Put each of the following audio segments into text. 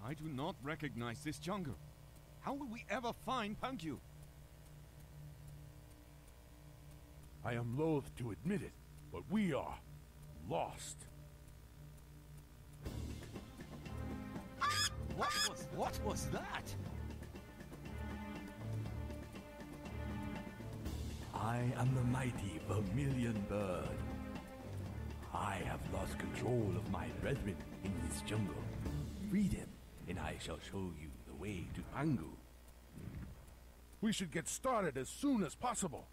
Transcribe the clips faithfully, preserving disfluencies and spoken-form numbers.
I do not recognize this jungle. How will we ever find Pangyu? I am loath to admit it, but we are lost. What was what was that? I am the mighty Vermilion Bird. I have lost control of my brethren in this jungle. Free them, and I shall show you the way to Pangu. We should get started as soon as possible.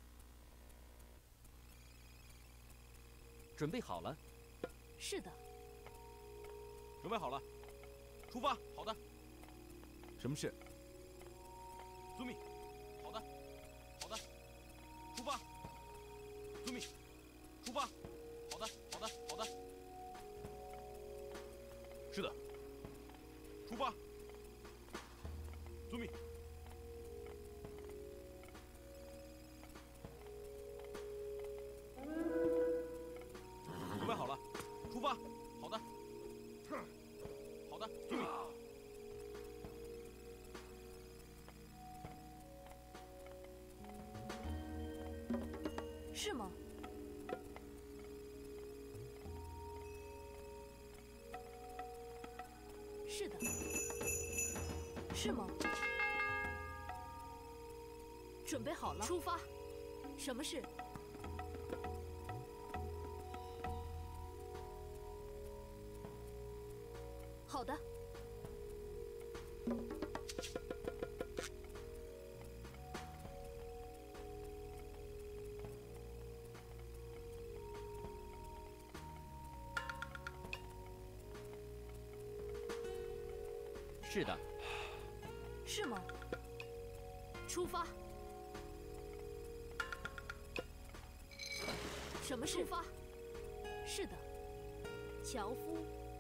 准备好了？ 是的。 准备好了，出发。好的。 什么事？ 遵命。好的，好的。出发。遵命。出发。好的，好的，好的。是的。出发。遵命。准备好了，出发。好的。好的，遵命。 是吗？是的。是吗？准备好了，出发。什么事？好的。 是的。 是吗？出发。什么事？出发。是的。樵夫。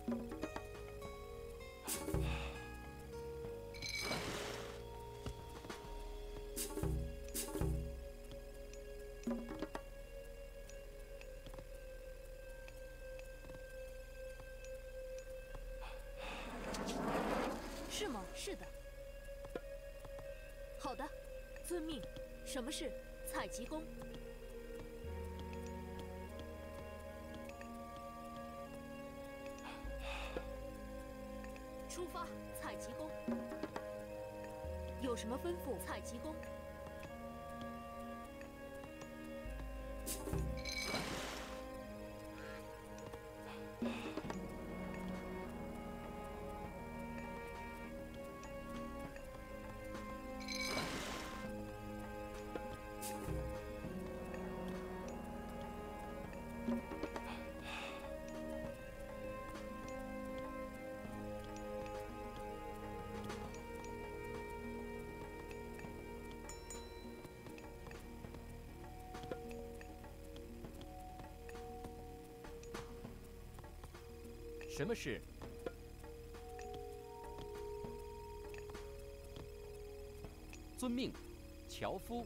是吗？是的。好的，遵命。什么事？采集工。出发，采集工。有什么吩咐？采集工。 什么事？遵命，樵夫。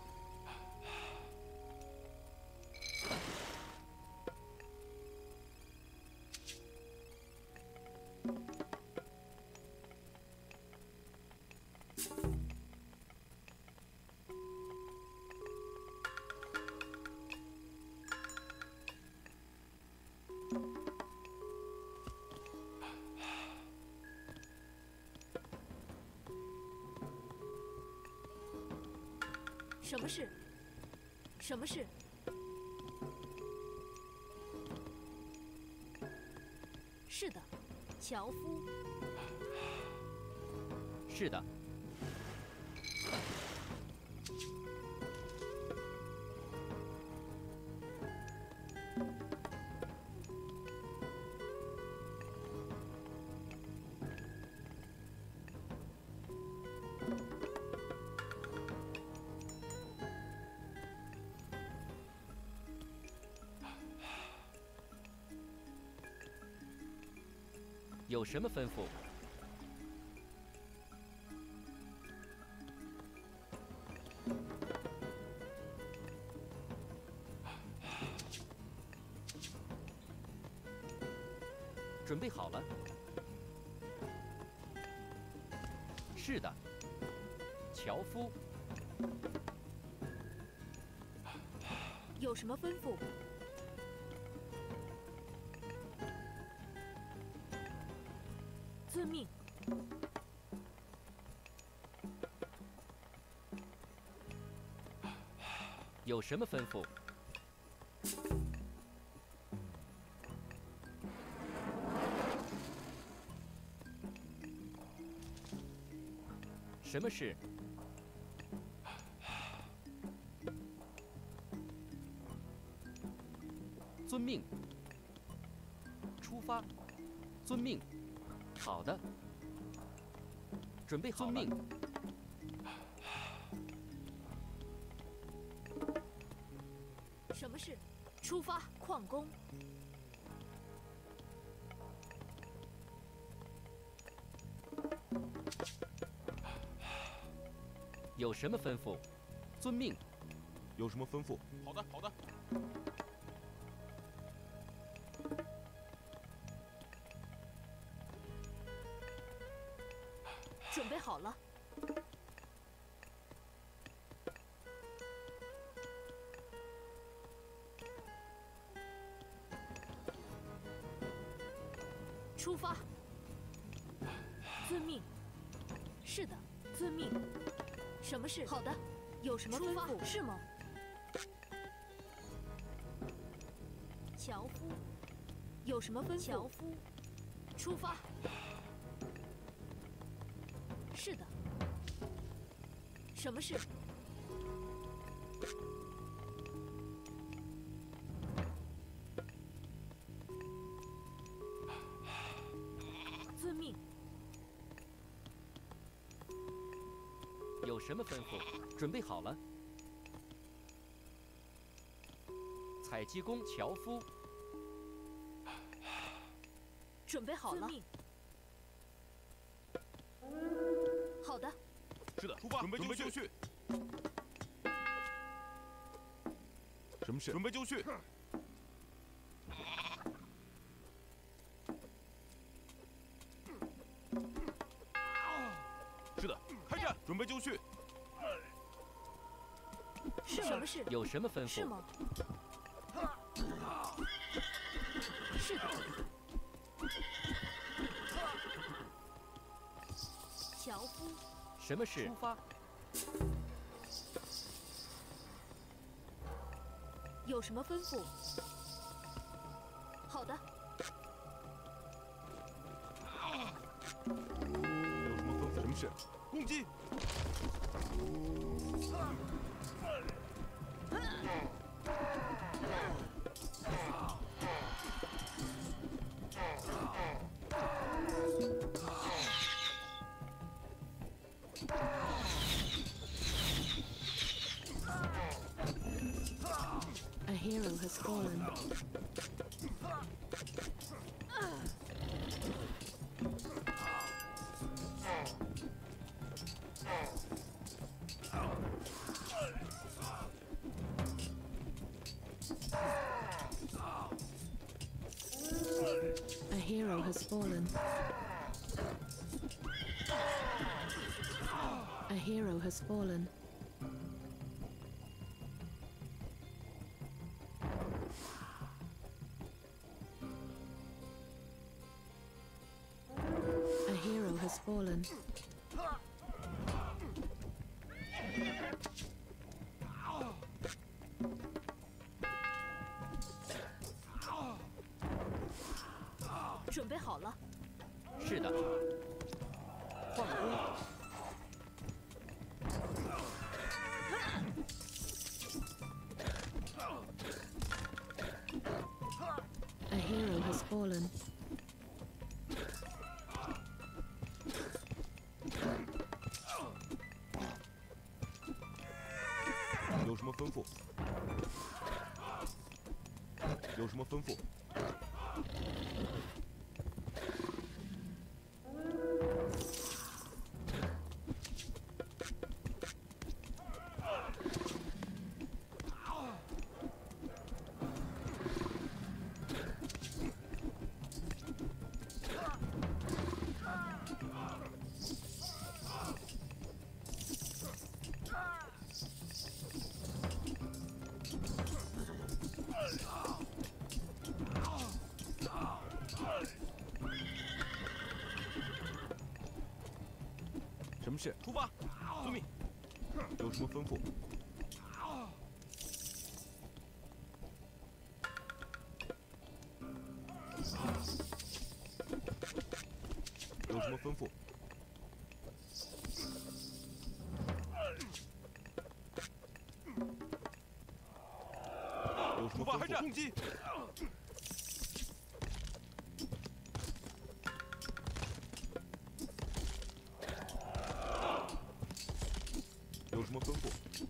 什么事？什么事？是的，樵夫。 是的。有什么吩咐？准备好了。 是的。樵夫。 有什么吩咐？遵命。 有什么吩咐？什么事？遵命。出发。遵命。好的。准备好了。遵命。 什么事？出发。矿工。 有什么吩咐？遵命。 有什么吩咐？好的，好的。 准备好了。出发。遵命。是的，遵命。什么事？好的。有什么吩咐？是吗？樵夫。有什么吩咐？樵夫。出发。是的。什么事？遵命。 有什么吩咐？准备好了。采集工樵夫。 准备好了。好的。 是的，出发，准备就绪。 什么事？ 准备就绪。是的，开战，准备就绪。 是什么事？ 有什么吩咐？ 是吗？是的。樵夫。 什么事？出发。 有什么吩咐？好的。 有什么吩咐？什么事？攻击！ A hero has fallen. A hero has fallen. A hero has fallen. A hero has fallen. "准备好了。 是的。换工。 A hero has fallen. "有什么吩咐？有什么吩咐？ A 什么事？ 出发，遵命。 有什么吩咐？有什么吩咐？有什么吩咐？ 攻击！ 有什么吩咐？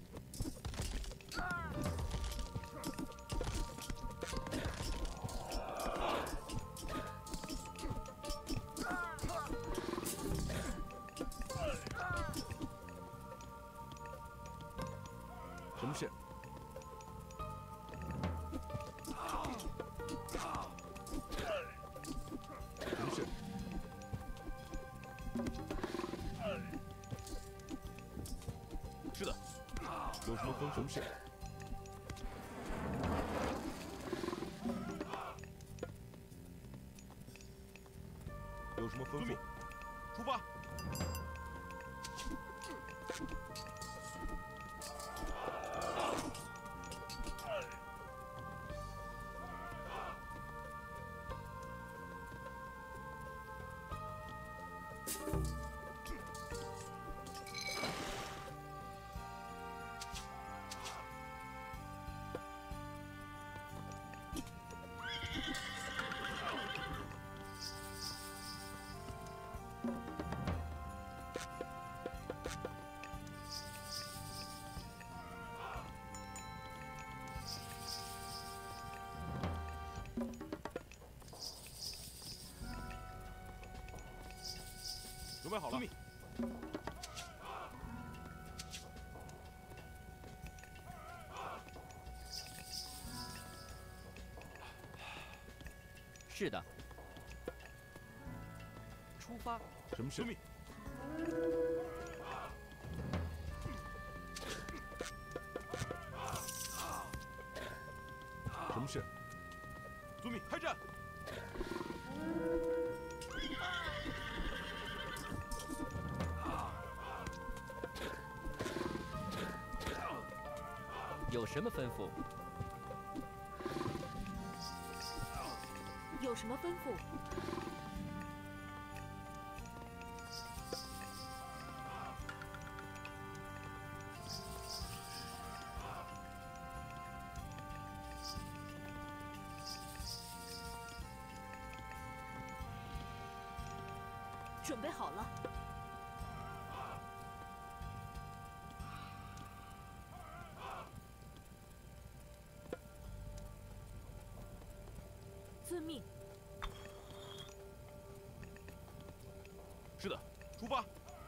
什么事？什么事？ 是的。 有什么吩咐？什么事？有什么吩咐？ 出发。准备好了。 是的。出发。 什么事？什么事？ 遵命，开战！ 有什么吩咐？ 有什么吩咐？准备好了。遵命。 是的，出发。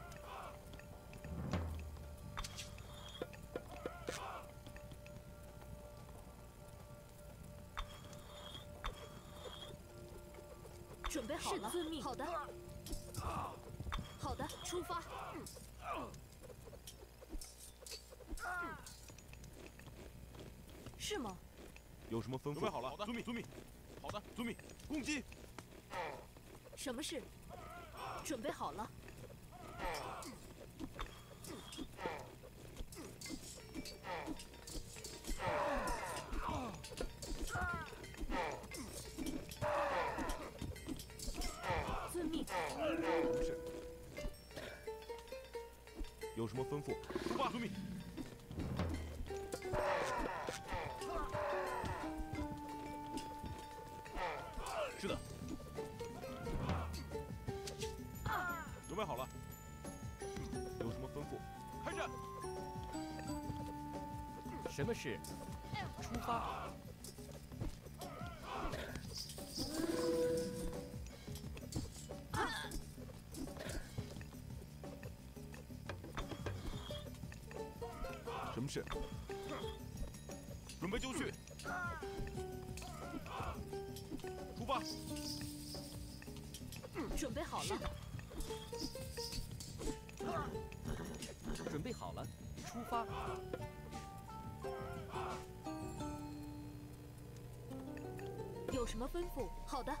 准备好了。遵命。好的。好的，出发。是吗？ 有什么吩咐？ 准备好了。好的，遵命，遵命。好的，遵命。攻击！ 什么事？准备好了。遵命。 什么事？有什么吩咐？ 出发，遵命。是的。准备好了。 有什么吩咐？ 开战！ 什么事？出发。 什么事？ 准备就绪。出发。 准备好了。 准备好了，出发。 有什么吩咐？好的。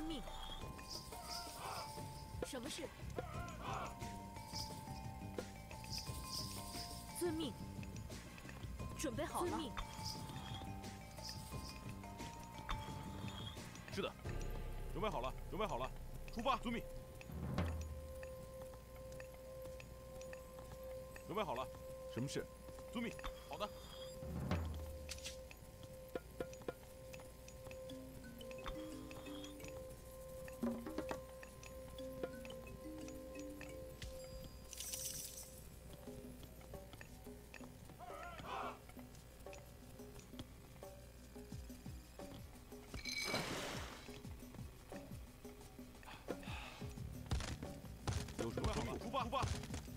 命。什么事？遵命。准备好了。遵命。 是的，准备好了，准备好了，出发，遵命。准备好了，什么事？遵命。好的。有什么吩咐？出发，出发。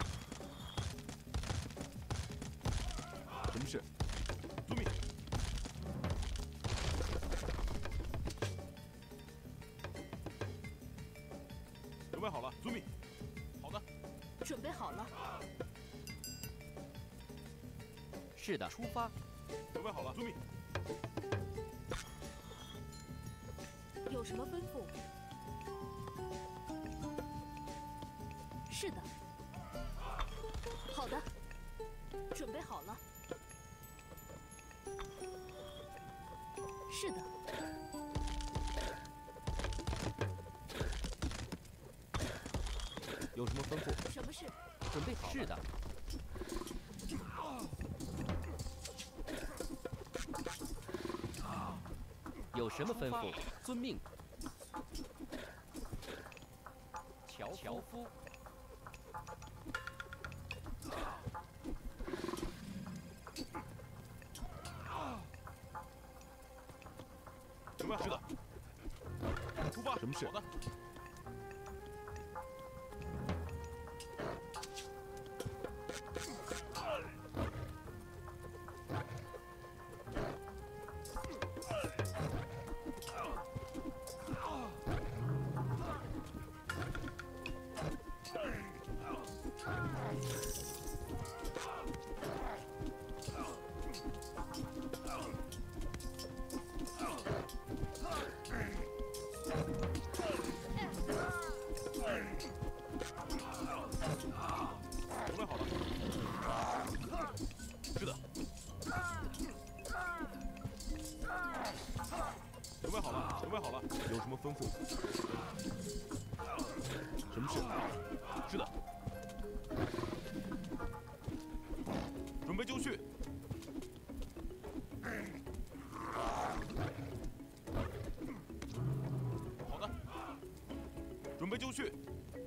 什么事？遵命。准备好了，遵命。好的。 准备好了。 是的，出发。 准备好了，遵命。 有什么吩咐？是的。好的。准备好了。是的。 有什么吩咐？ 什么事？ 准备好了。是的。有什么吩咐？遵命。樵樵夫。 准备好了。出发。什么事？好的。准备好了。是的。准备好了，准备好了。有什么吩咐？什么事？是的。准备就绪。好的。准备就绪。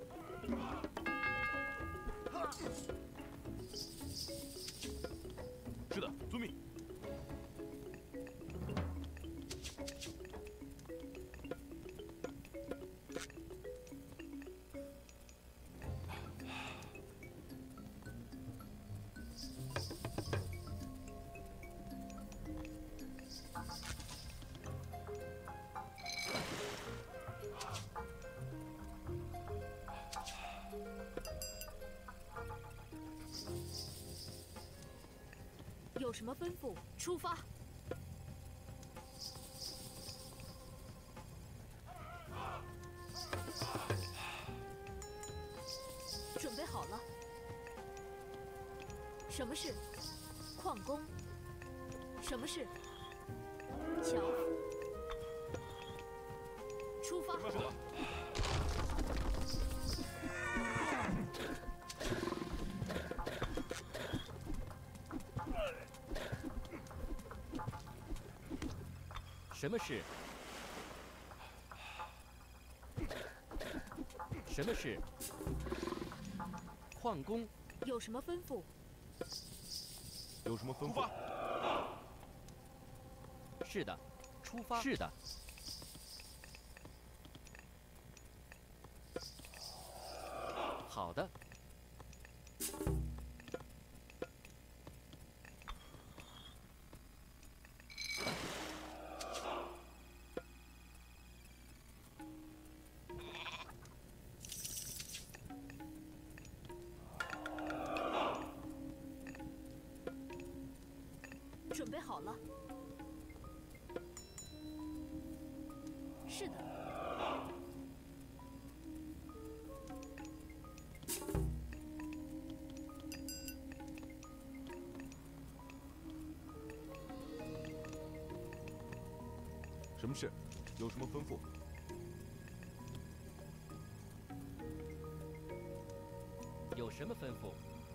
是的，遵命。 有什么吩咐？出发。准备好了。什么事？矿工。什么事？樵夫。出发。 准备好了。 什么事？什么事？矿工。 有什么吩咐？ 有什么吩咐？ 是的，出发。是的。好的。 准备好了。是的。 什么事？有什么吩咐？ 有什么吩咐？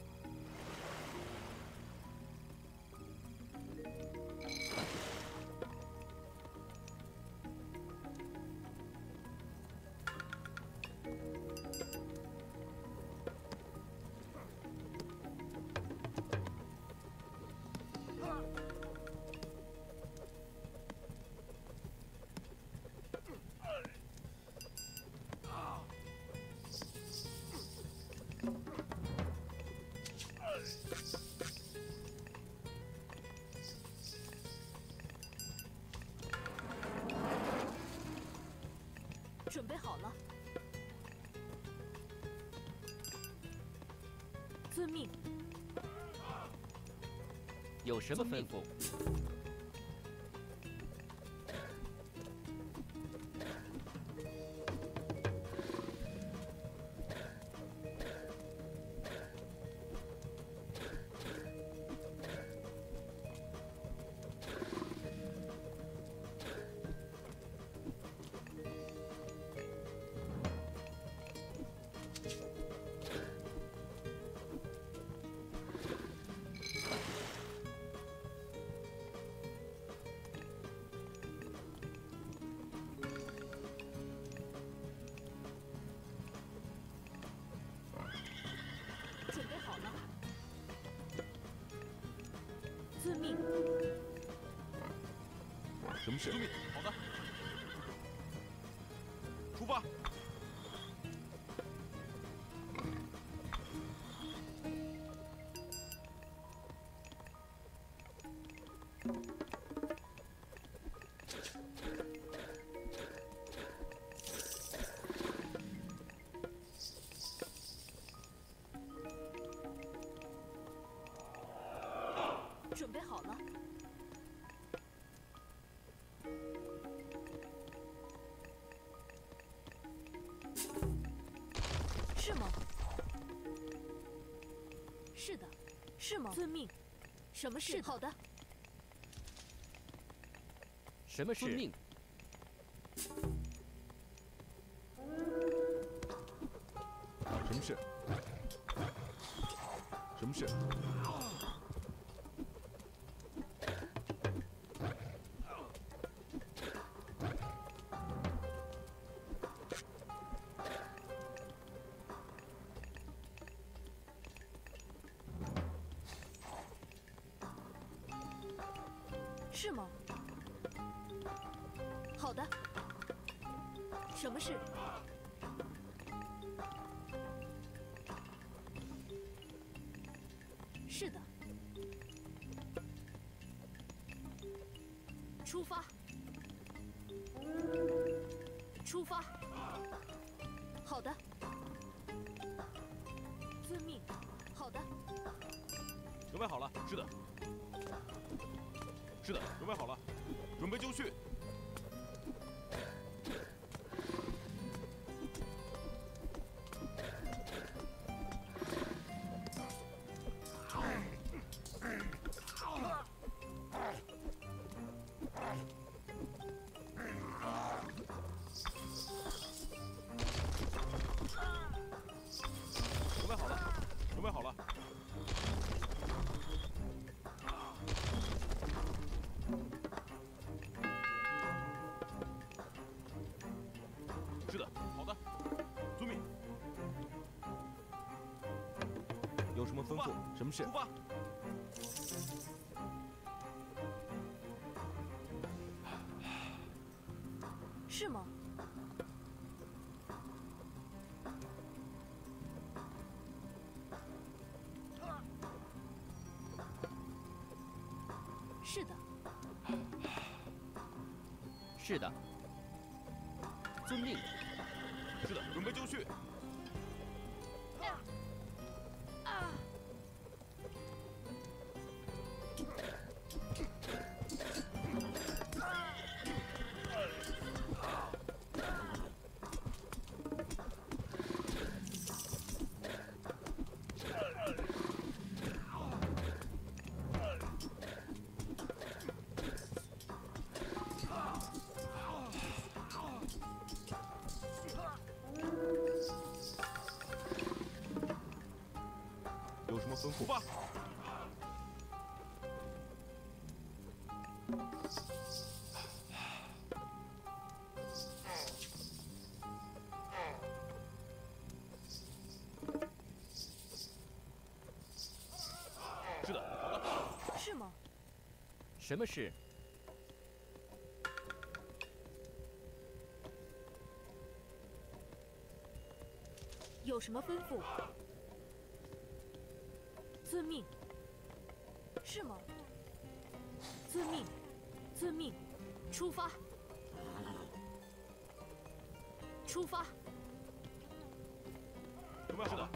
准备好了。遵命。 有什么吩咐？ 准备好了。遵命。 什么事？ 遵命。好的。出发。 准备好了。是吗？是的。是吗？遵命。什么事？好的。 什么事？遵命。 什么事？什么事？ 是吗？好的。什么事？是的。出发。出发。好的。遵命。好的。 准备好了。是的。是的，准备好了，准备就绪。准备好了，准备好了。是的，好的，遵命。 有什么吩咐？什么事？ 出发。 是吗？是的。 是的。遵命。 是的，准备就绪。 啊！ 咐？ 出发。是的，好的。 是吗？ 什么事？ 有什么吩咐？遵命。是吗？遵命，遵命。出发。出发。 准备好了。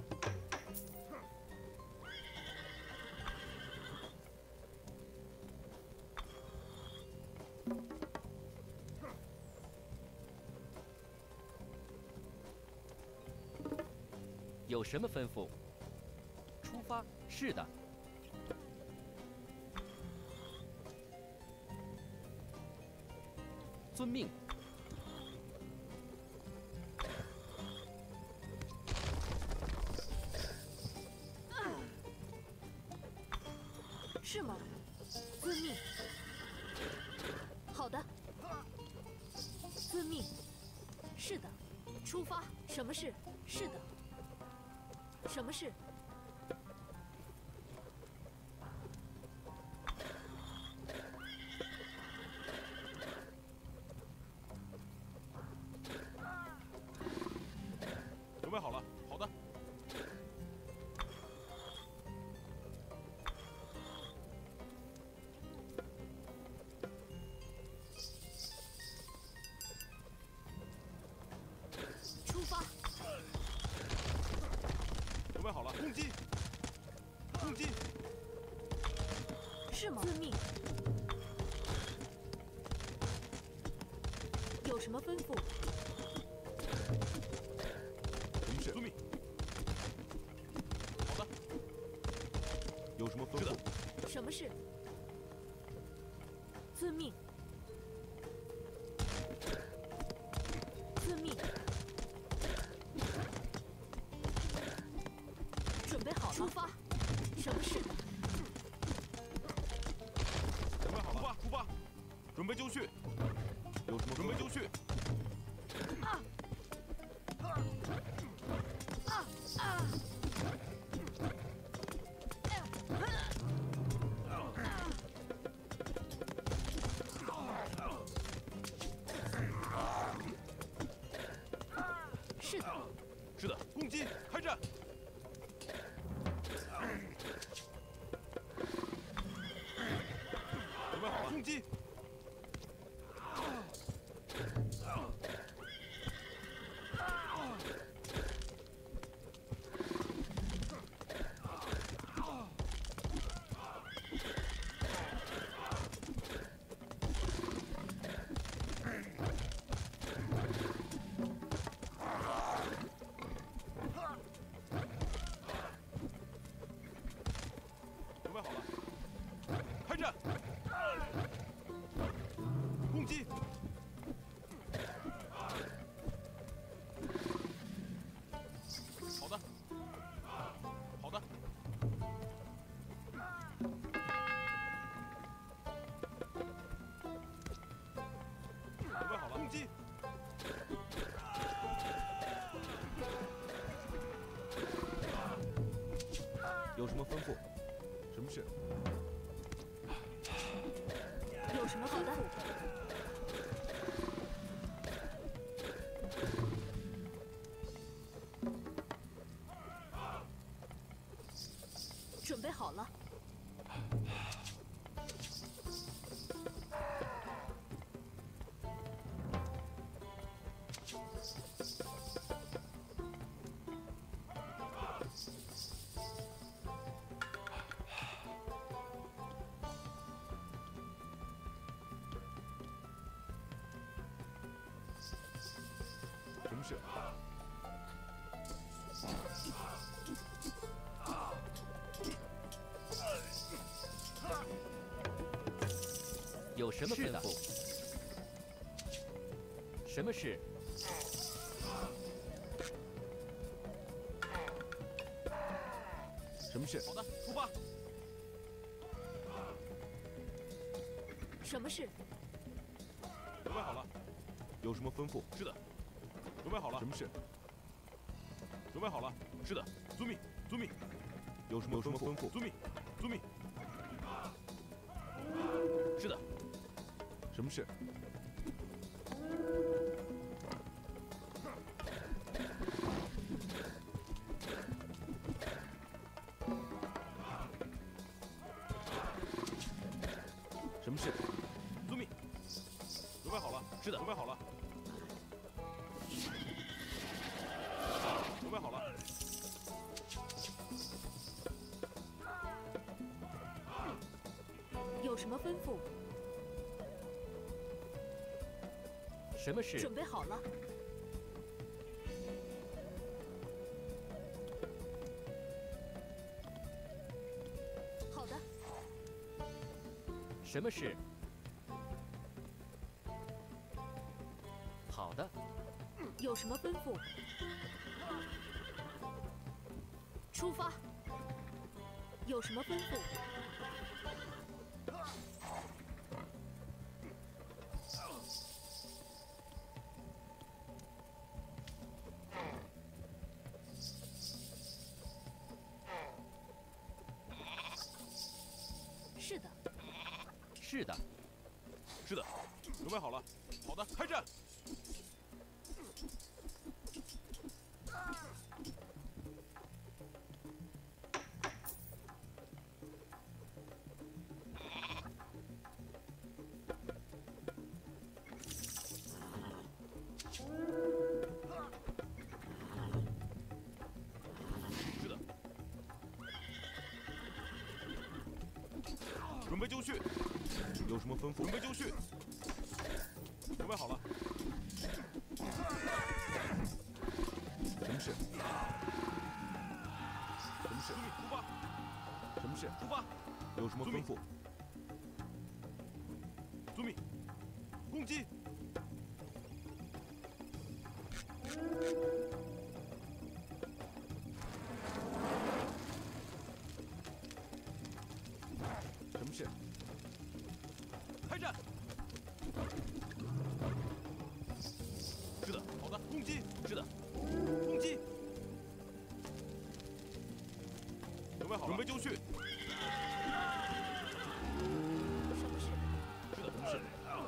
有什么吩咐？出发。是的。遵命。 是吗？遵命。好的。遵命。是的。出发。什么事？是的。什么事？ 准备好了。好的。 出发。 准备好了，攻击！攻击！ 是吗？遵命。有什么吩咐？ 什么事？遵命。好的。有什么吩咐？ 什么事？遵命。遵命。准备好了。出发。什么事？ 准备好了，出发！出发！准备就绪。有什么？准备就绪。 啊！啊啊！是的。 是的，攻击！开战！准备好了，攻击！准备好了，开战！攻击！好的，好的。准备好了，攻击！有什么吩咐？什么事？ 有什么吩咐？准备好了。 什么事？ 有什么吩咐？什么事？ 什么事？ 好的，出发。 什么事？ 准备好了。有什么吩咐？是的。准备好了。什么事？准备好了。是的。遵命，遵命。有什么有什么吩咐？遵命，遵命。是的。什么事？什么事？遵命。准备好了。是的。准备好了。准备好了。 有什么吩咐？ 什么事？ 准备好了。好的。 什么事？好的。 有什么吩咐？出发。有什么吩咐？是的。 是的。 是的。准备好了。好的，开战。是的。准备就绪。有什么吩咐？准备就绪。准备好了。什么事？什么事？出发。什么事？出发。有什么吩咐？遵命。攻击。什么事？开战。是的，好的，攻击。是的，攻击。准备好了。准备就绪。 什么事？ 是的，什么事？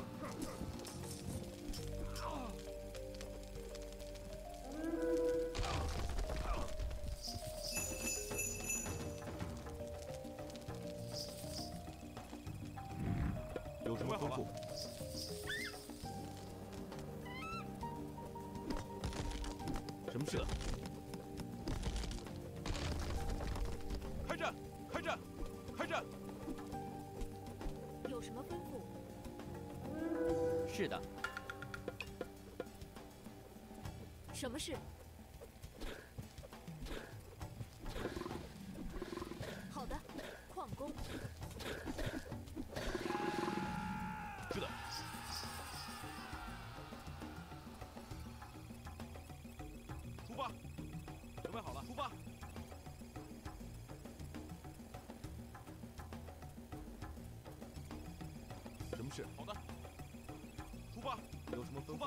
有什么吩咐？什么事？开战！开战！开战！ 有什么吩咐？ 是的。 什么事？好的，矿工。 是的。出发。准备好了，出发。什么事？好的。出发。有什么吩咐？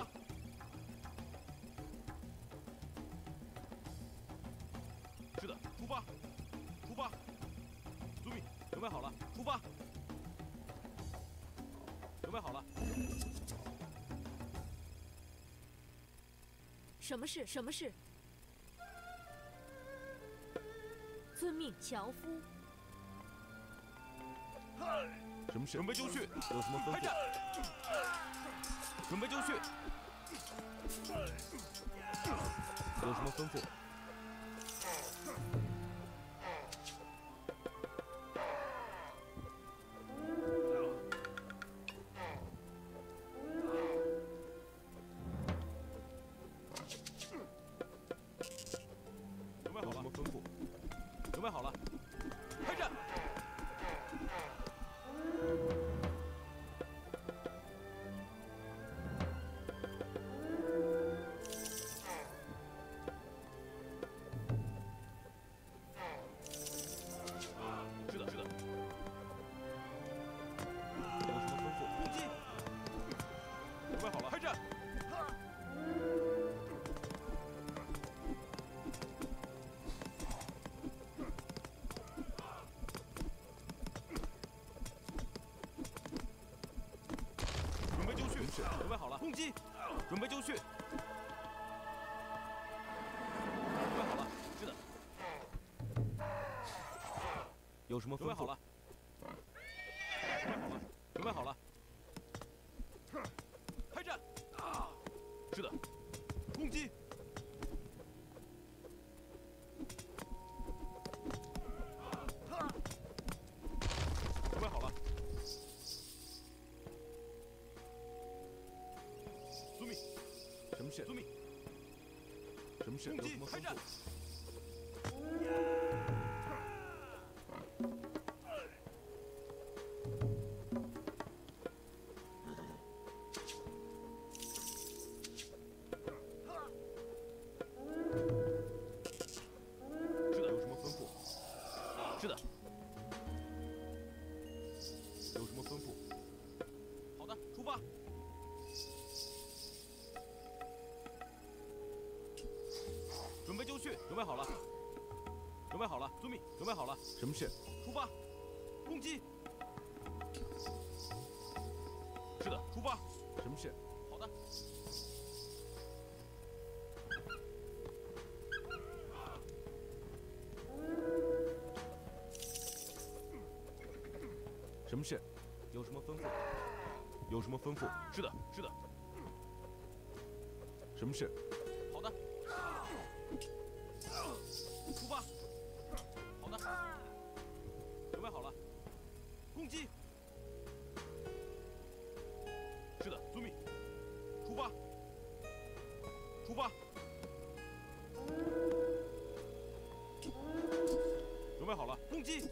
是的，出发。出发。遵命。准备好了，出发。准备好了。 什么事？什么事？遵命，樵夫。 什么事？准备就绪。有什么吩咐？开战。准备就绪。有什么吩咐？准备好了。有什么吩咐？准备好了。开战。 准备好了，攻击！准备就绪。准备好了，是的。 有什么吩咐？ 准备好了。准备好了，准备好了。开战！是的，攻击！准备好了。遵命。 什么事？ 遵命。 什么事？ 攻击！ 有什么吩开战！ 咐？ 是的，有什么吩咐？是的。 有什么吩咐？ 好的，出发。准备就绪，准备好了。准备好了，遵命。准备好了， 什么事？ 出发。攻击。是的，出发。 什么事？ 好的。 什么事？有什么吩咐？有什么吩咐？ 是的，是的。 什么事？ 好的。出发。好的。准备好了。攻击。是的，遵命。出发。出发。准备好了，攻击。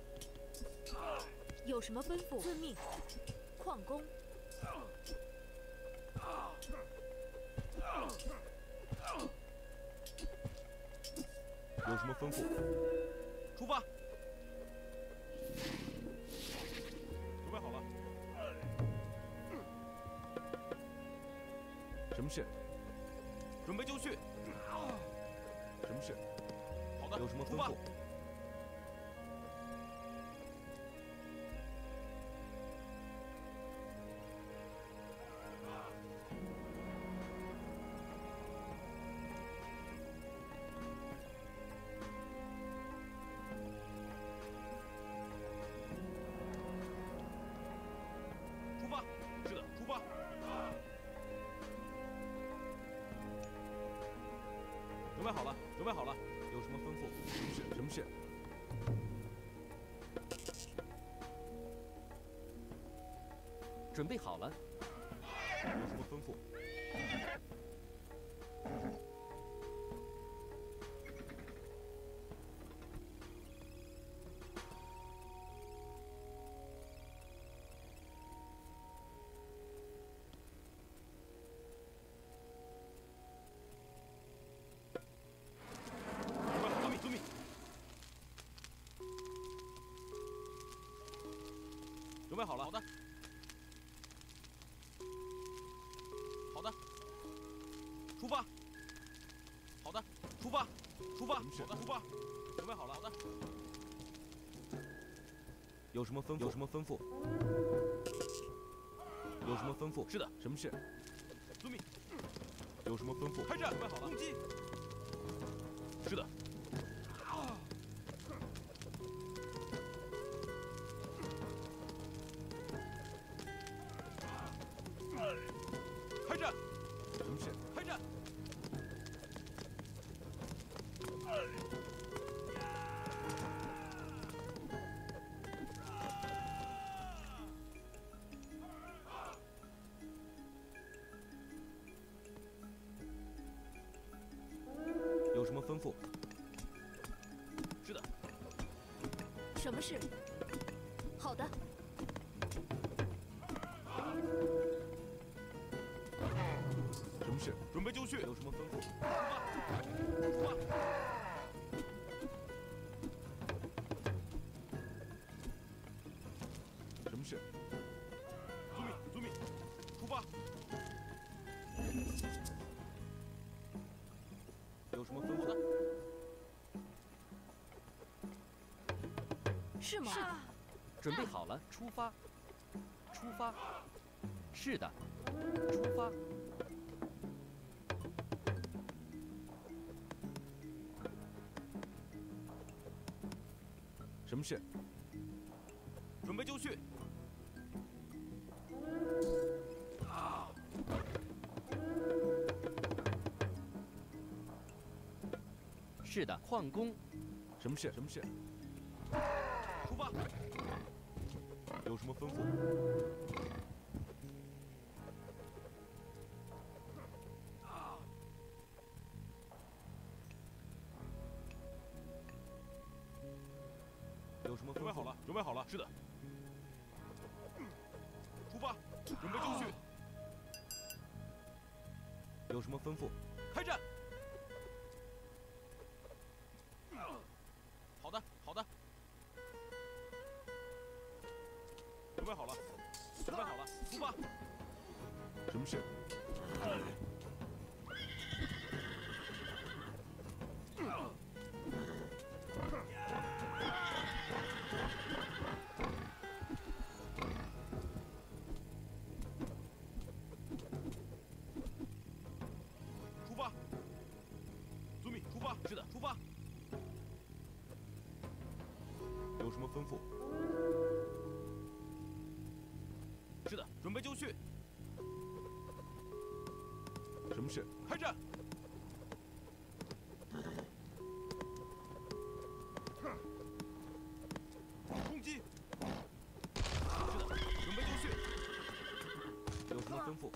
有什么吩咐？遵命。矿工。 有什么吩咐？ 出发。准备好了。 什么事？ 准备就绪。 什么事？ 好的， 有什么出发吩咐？ 出发。是的，出发。准备好了，准备好了。 有什么吩咐？什么事？什么事？ 准备好了。 有什么吩咐？ 遵命，遵命。准备好了，好的。好的。出发。好的，出发，出发，好的，出发。准备好了，好的。 有什么吩咐？有什么吩咐？有什么吩咐？ 是的， 什么事？ 遵命。 有什么吩咐？ 开战，准备好了，攻击。是的。开战。 什么事？ 开战。 有什么吩咐？ 是的。 什么事？好的。 什么事？ 准备就绪。 有什么吩咐？ 出发。 什么事？ 遵命，遵命。出发。 有什么吩咐？ 的。 是吗？ 准备好了，出发。出发。是的，出出发。 什么事？ 准备就绪。 是的，矿工。 什么事？什么事？ 出发。 有什么吩咐？有什么吩咐？ 准备好了，准备好了。是的。出发，准备就绪。 有什么吩咐？ 开战。好的，好的。准备好了，准备好了，出发。 什么事？ 出发。遵命，出发。是的，出发。 有什么吩咐？ 是的，准备就绪。 什么事？ 开战。攻击。是的，准备就绪。 有什么吩咐？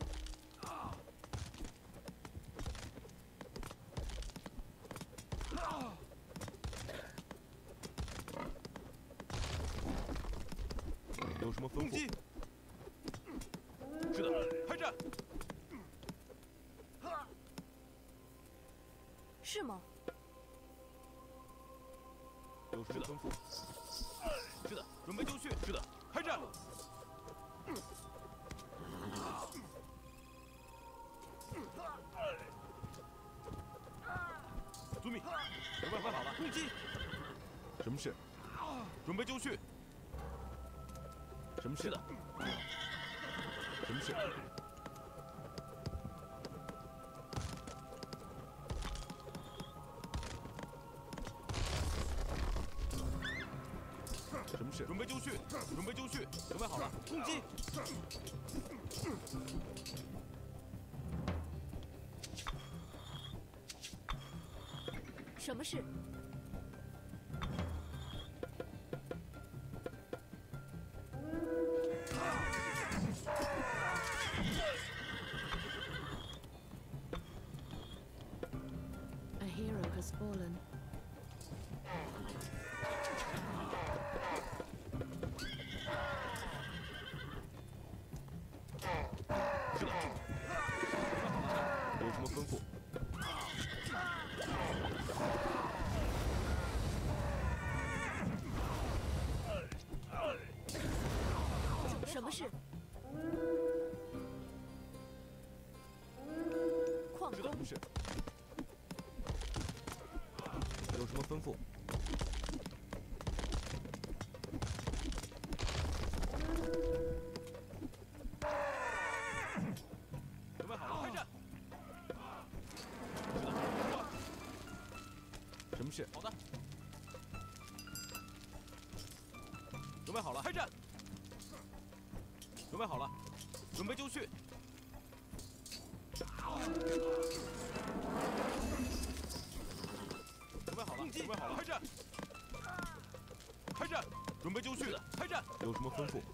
有什么吩咐？ 攻击。是的，开战。 是吗？ 有什么吩咐？ 是的，准备就绪。是的，开战。遵命，准备好了，攻击。 什么事？ 准备就绪。 什么事？ 是的。 什么事？什么事？ 准备就绪，准备就绪，准备好了，攻击。 什么事？ A hero has fallen. 有什么吩咐？ 什么事？矿工。 什么事？有什么吩咐？ 准备好了，开战。 什么事？ 好的。准备好了，开战。准备好了，准备就绪。准备好了，攻击！准备好了，开战！开战！准备就绪的，开战！ 有什么吩咐？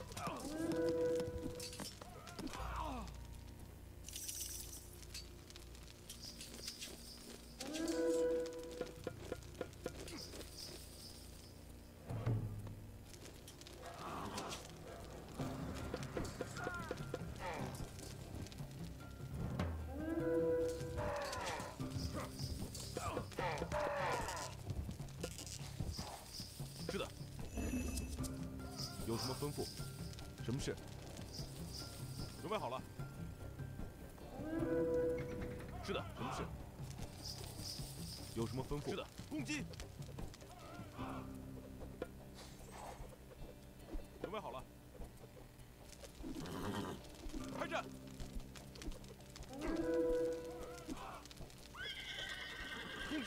是的。 有什么吩咐？什么事？ 准备好了。是的。 什么事？有什么吩咐？ 是的。攻击。准备好了。开战。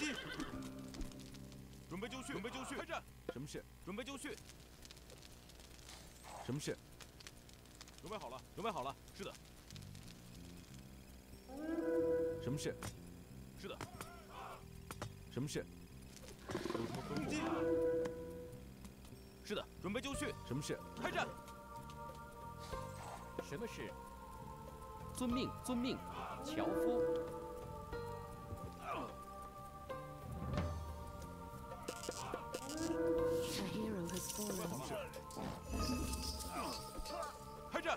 击！准备就绪，准备就绪，开战！什么事？准备就绪。什么事？准备好了，准备好了。是的。什么事？是的。什么事？有什么吩咐？是的，准备就绪。什么事？开战！ 什么事？遵命，遵命，樵夫。 A hero has fallen. 开战！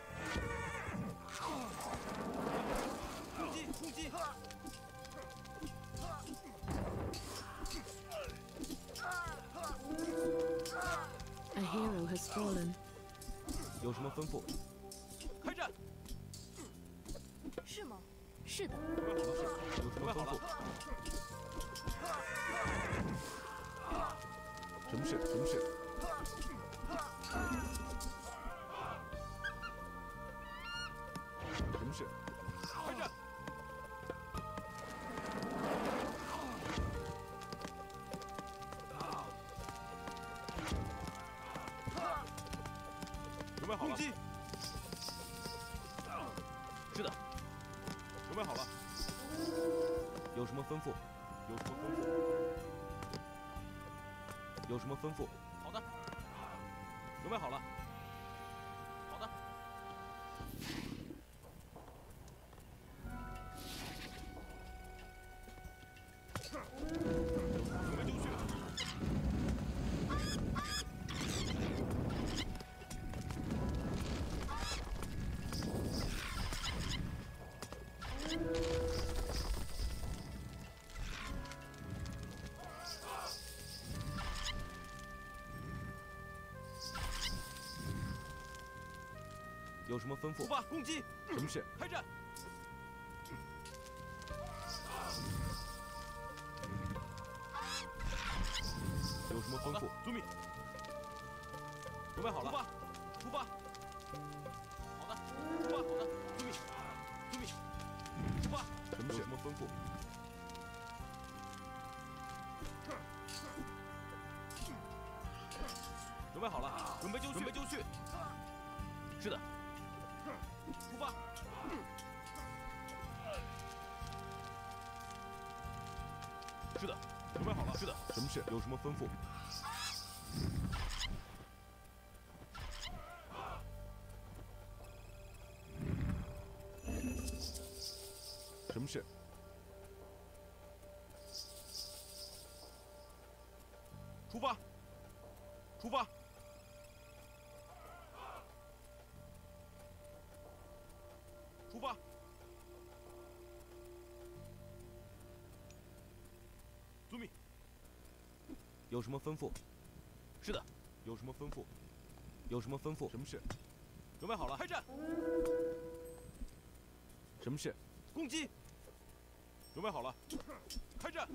攻击！攻击！ A hero has fallen. 有什么吩咐？开战！ 是吗？是的。 有什么吩咐？什么事？什么事？什么事？开战！准备好了。攻击！是的。准备好了。有什么吩咐？有什么吩咐？ 有什么吩咐？好的，准备好了。好的。准备就绪。有什么吩咐？出发，攻击！什么事？开战！有什么吩咐？遵命。准备好了。出发，出发。好的，出发，好的，遵命，遵命。出发。什么事？有什么吩咐？准备好了，准备就绪，准备就绪。是的。 出发！是的，准备好了。是的，什么事？有什么吩咐？什么事？出发！出发！ 出发！遵命。有什么吩咐？是的。有什么吩咐？有什么吩咐？什么事？准备好了，开战！什么事？攻击！准备好了，开战！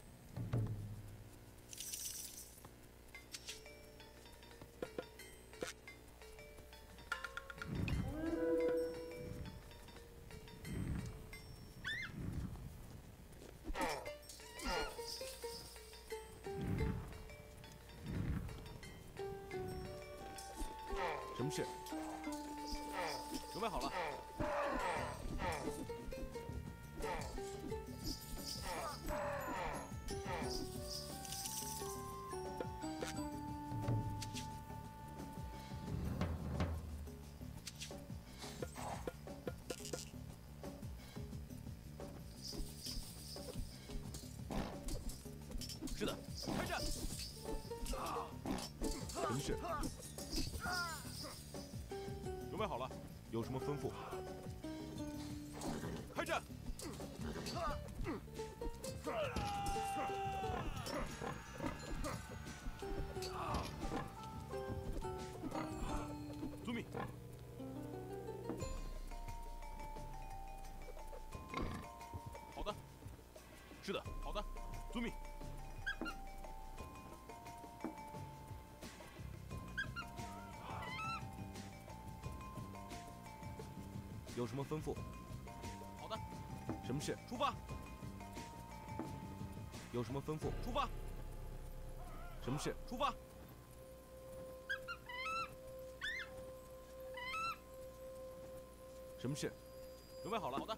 什么事？准备好了。是的，开战！什么事？ 准备好了，有什么吩咐？开战！遵命。好的。是的，好的，遵命。有什么吩咐？好的。什么事？出发。 有什么吩咐？出发。什么事？出发。什么事？准备好了。好的。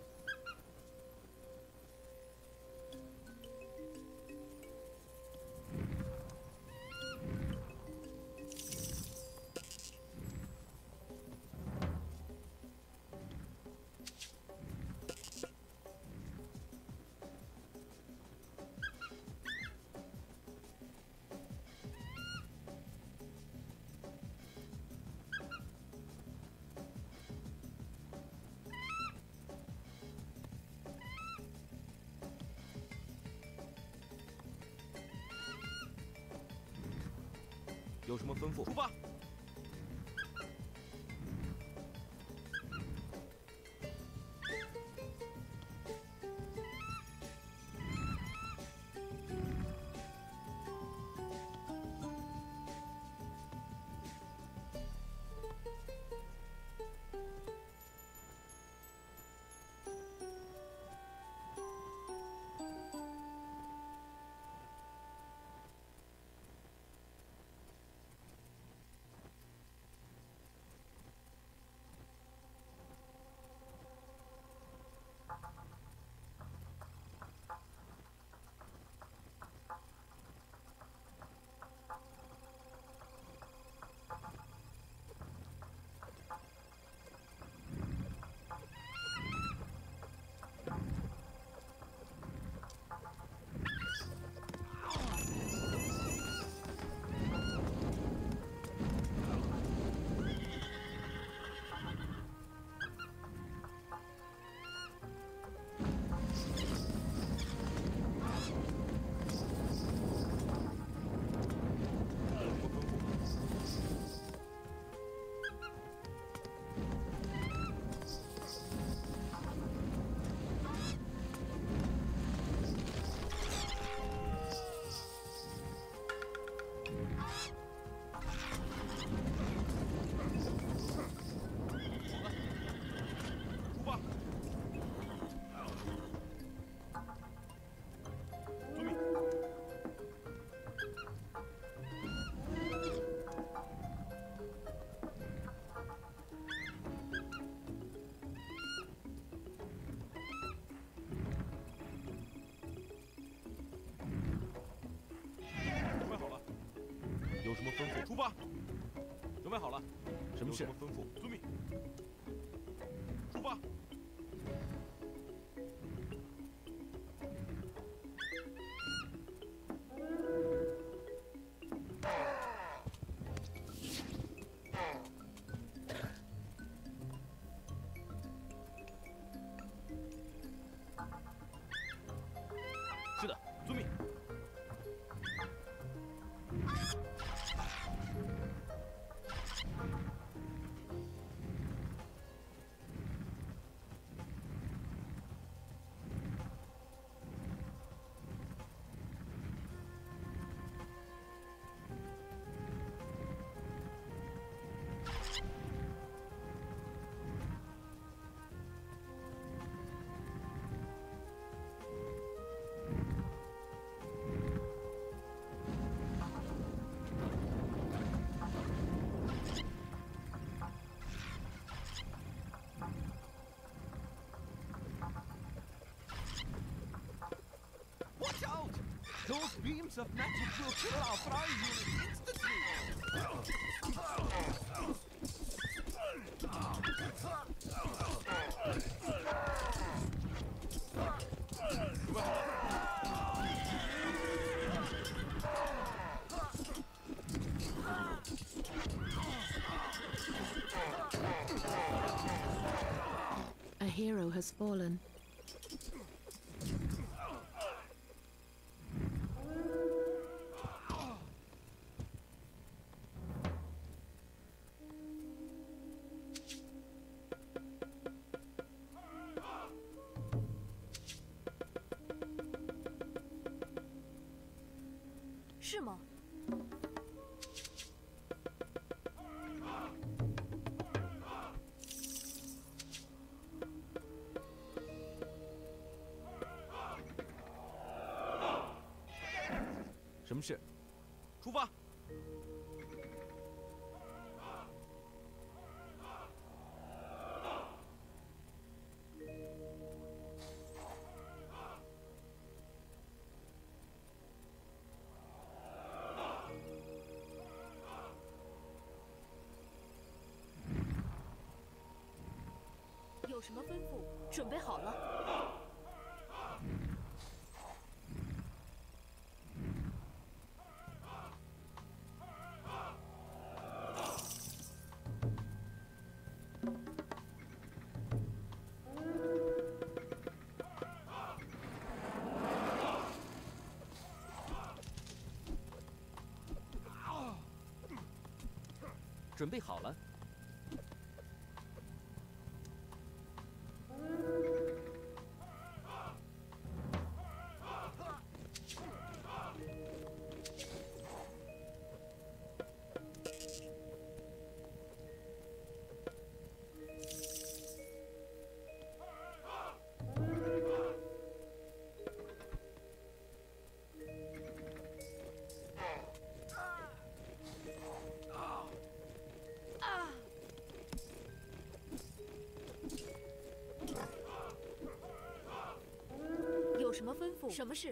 有什么吩咐？出发。有什么吩咐？出发。准备好了。什么事？有什么吩咐？遵命。出发。是的，遵命。 Watch out! Those beams of magic will kill our fry unit instantly! A hero has fallen. “是吗？” 事？出发！ 有什么吩咐？准备好了。 准备好了。 有什么吩咐？什么事？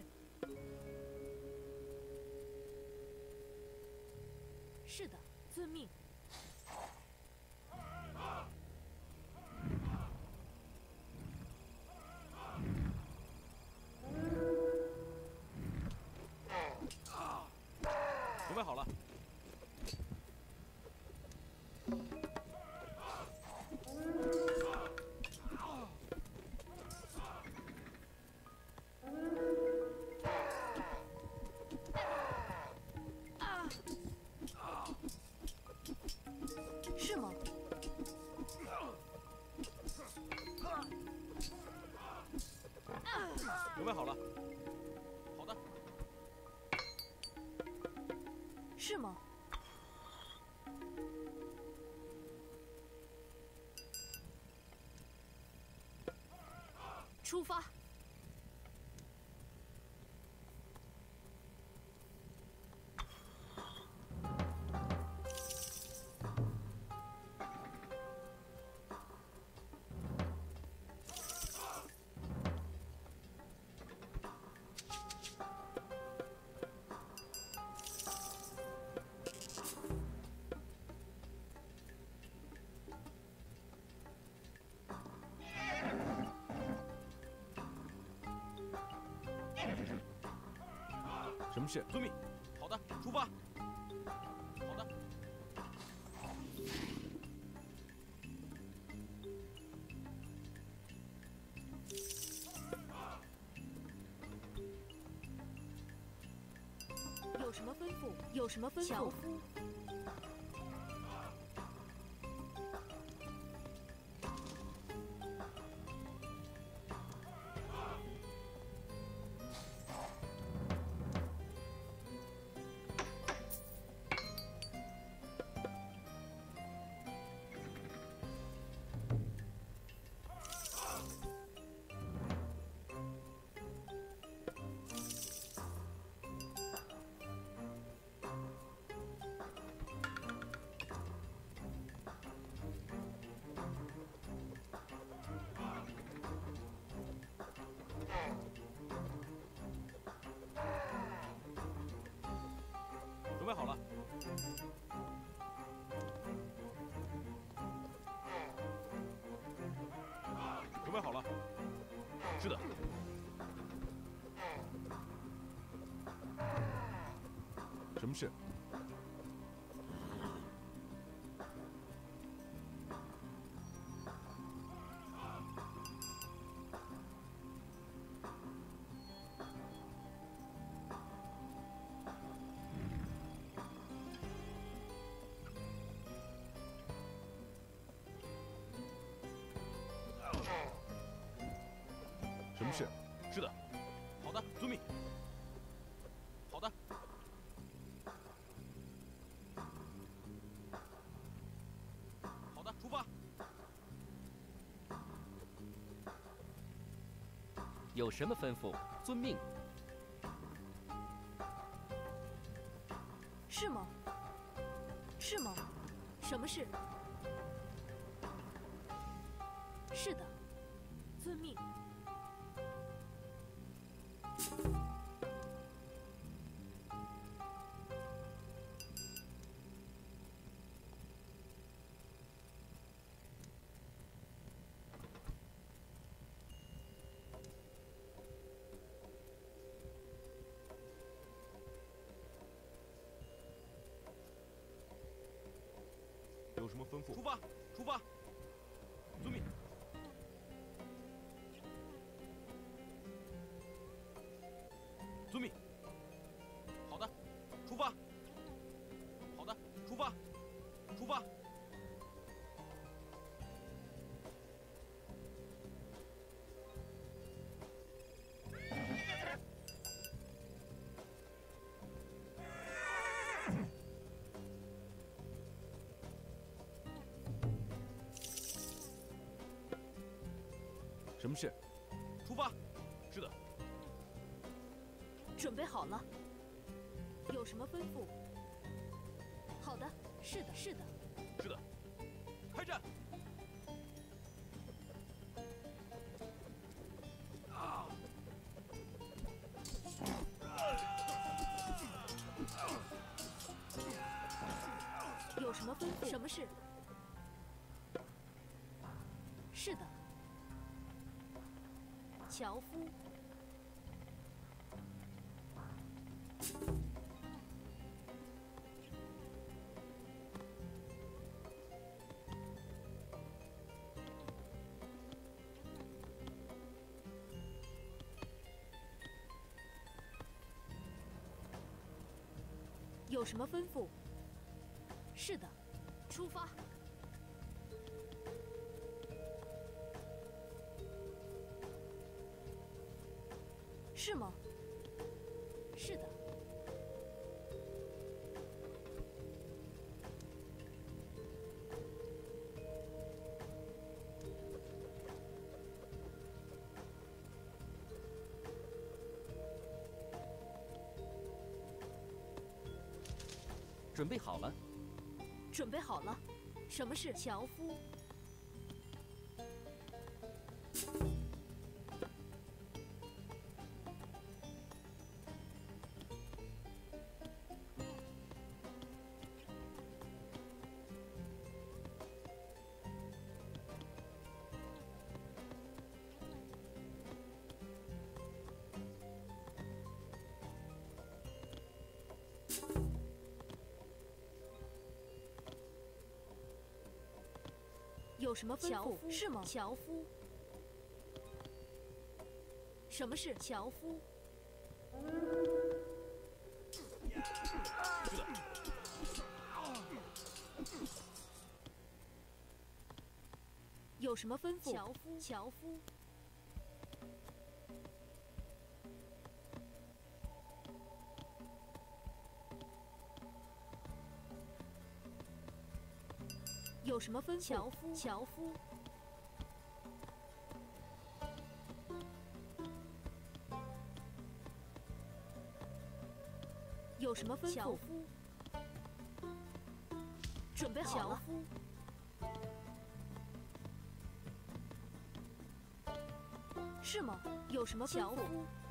是的，遵命。 准备好了。 是吗？ 准备好了。好的。 是吗？出发。 什么事？遵命。好的，出发。好的。 有什么吩咐？有什么吩咐？樵夫。 准备好了。准备好了。是的。什么事？什么事？是的。好的，遵命。好的。好的，出发。 有什么吩咐？遵命。 是吗？是吗？什么事？是的，遵命。 有什么吩咐？ 出发！出发！遵命。遵命。好的，出发。好的，出发。出发。 什么事？ 出发。是的。 准备好了。有什么吩咐？好的，是的，是的。 是的。开战！啊！ 有什么吩咐？什么事？是的。樵夫。有什么吩咐？是的，出发。是吗？是的。 准备好了。 准备好了。什么是樵夫？有什么吩咐？是吗？樵夫。什么是樵夫？ 是的。 有什么吩咐？樵夫，樵夫。有什么吩咐？樵夫，樵夫。有什么吩咐？樵夫。准备好了。是吗？有什么吩咐？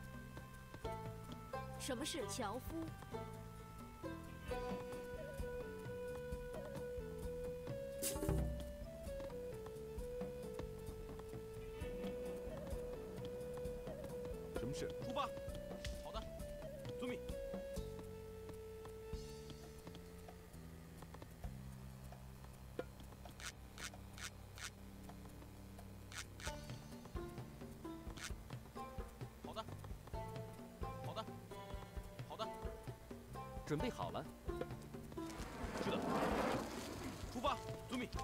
什么是樵夫？ 什么事？ 出发。好的，遵命。好的，好的，好的。 准备好了。 是的。出发，遵命。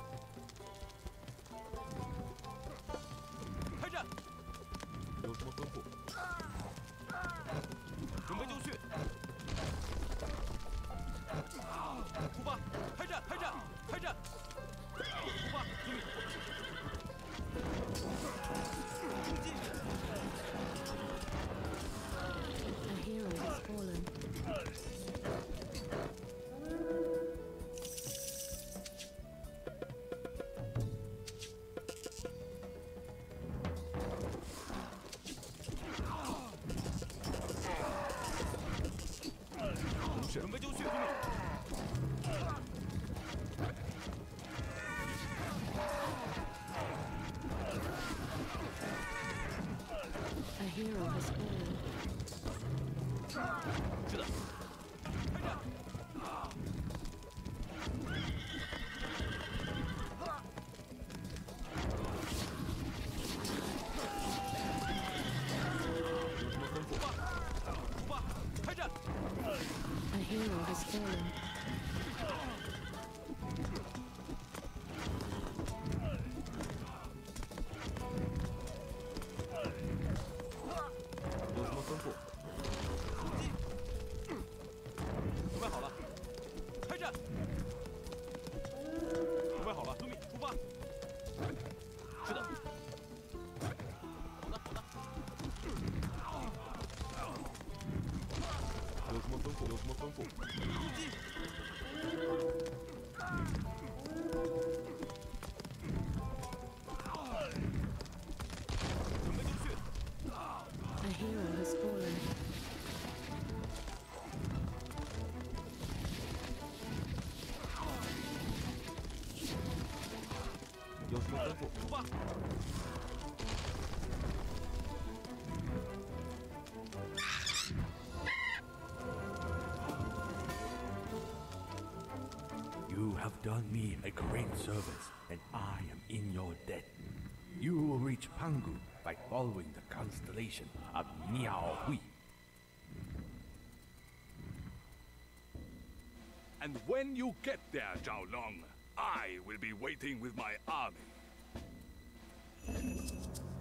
开战！ 有什么吩咐？ 准备就绪。出发！开战！开战！开战！出发！遵命。出击！ A hero has fallen. hero has fallen. 是的，开战！有什么吩咐？出发！出发！开战！ A hero has fallen. 有什么吩咐？ 准备好了，开战！准备好了，遵命，出发！是的。好的，好的。 有什么吩咐？有什么吩咐？ 入击！准备就绪。 A hero has fallen. 有什么吩咐？ 出发！ You have done me a great service, and I am in your debt. You will reach Pangu by following the constellation of Miao Hui. And when you get there, Zhao Long, I will be waiting with my army.